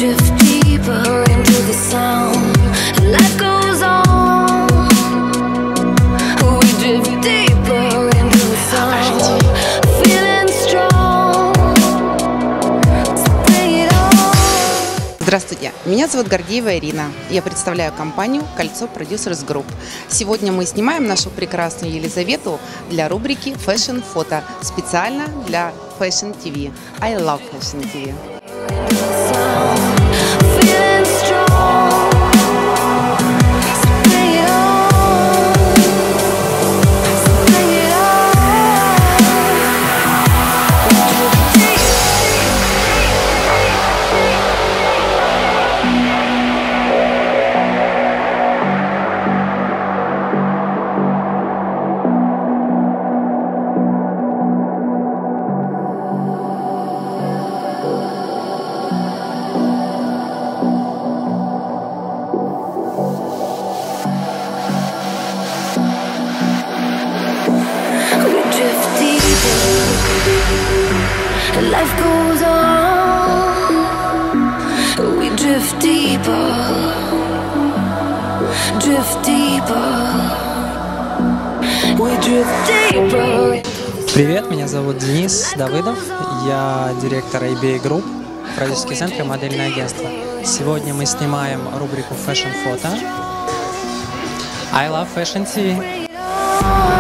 drift deeper into the sound. Life goes on. We drift deeper into the sound. Feeling strong. Bring it on. Здравствуйте, меня зовут Гордеева Ирина. Я представляю компанию «Кольцо Продюсерс Групп». Сегодня мы снимаем нашу прекрасную Елизавету для рубрики Fashion Photo, специально для Fashion TV. I love Fashion TV. Feeling strong. Bring it on. Bring it Life goes on. We drift deeper, drift deeper. We drift deeper. Привет, меня зовут Денис Давыдов, я директор ABA Group, продюсерский центр и модельное агентство. Сегодня мы снимаем рубрику Fashion Photo. I love Fashion TV.